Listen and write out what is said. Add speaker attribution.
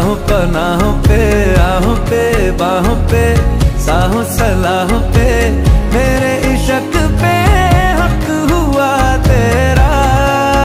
Speaker 1: राहों पनाहों पे, आहों पे बाहों पे, साहों सलाहों पे मेरे